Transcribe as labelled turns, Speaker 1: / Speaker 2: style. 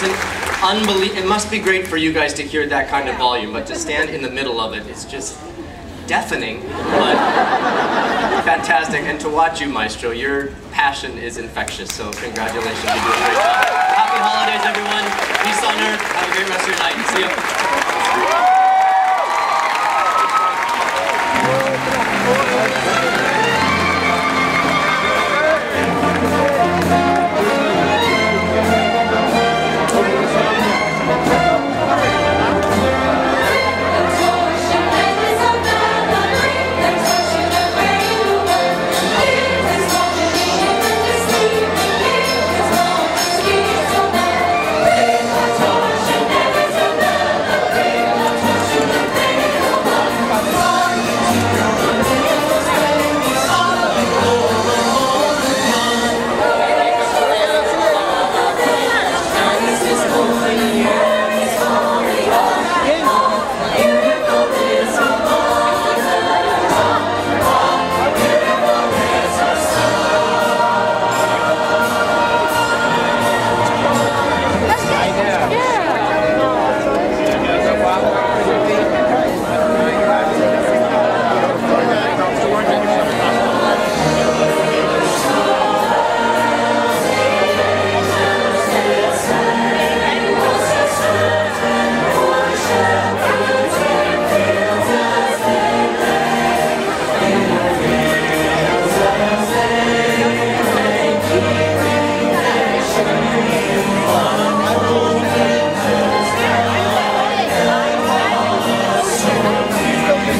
Speaker 1: It must be great for you guys to hear that kind of volume, but to stand in the middle of it, it's just deafening, but fantastic. And to watch you, Maestro, your passion is infectious, so congratulations, you do a great job. Happy holidays, everyone.